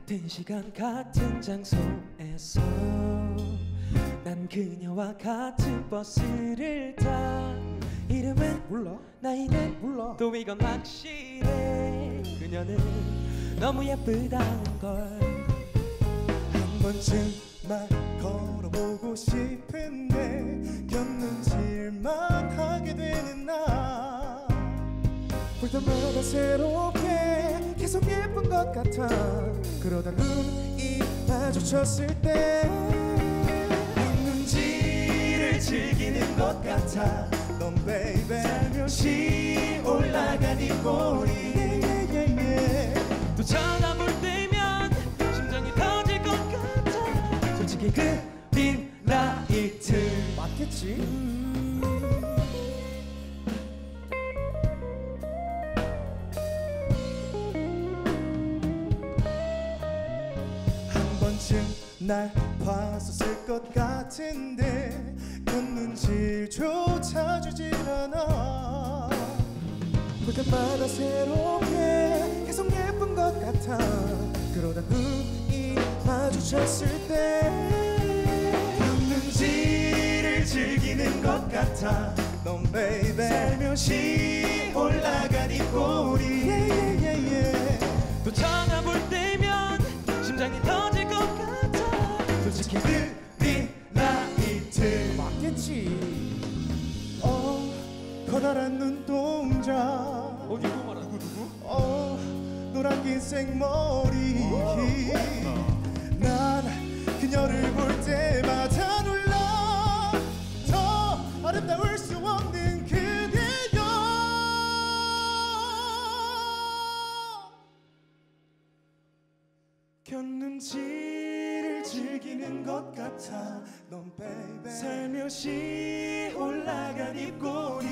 같은 시간 같은 장소에서 난 그녀와 같은 버스를 타. 이름은 몰라. 나이는 몰라. 또 이건 확실해. 그녀는 너무 예쁘다는 걸. 한 번쯤 날 걸어보고 싶은데 곁눈질만 하게 되는 나. 볼 때마다 새롭게 계속 예쁜 것 같아. 그러다 눈이 마주쳤을 때 곁눈질을 즐기는 것 같아. 넌 baby 살며시 올라간 이 꼬리. 또 쳐다볼 때면 심장이 터질 것 같아. 솔직히 그린 라이트 맞겠지? 한 번쯤 날 봤었을 것 같은데 곁눈질조차 주질 않아. 볼 때마다 새롭게 계속 예쁜 것 같아. 그러다 눈이 마주쳤을 때 곁눈질을 즐기는 것 같아. 넌 baby 살며시 올라간 이 꼬리. 또 쳐다볼 때면 심장이 터질 것 같아. 솔직히 그린 라이트 맞겠지. 커다란 눈동자. 누구 말아? 누구? 노란 긴 생머리. 난 그녀를 볼 때마다 놀라. 더 아름다울 수 없는 그대여. 곁눈질을 즐기는 것 같아. 넌 baby 살며시 올라간 이 꼬리.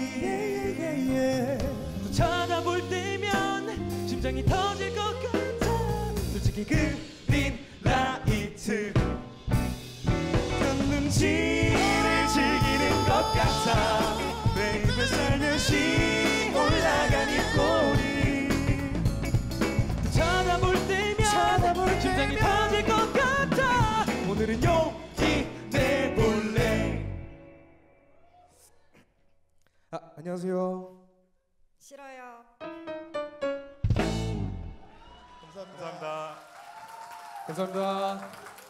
또 쳐다볼 때면 심장이 터질 것 같아. 솔직히 그린 라이트 곁눈질을 즐기는 것 같아. baby 살며시 올라간 이 꼬리. 또 쳐다볼 때면 심장이 터질 것 같아. 오늘은 여기 내볼래. 안녕하세요. 싫어요. 감사합니다. 감사합니다.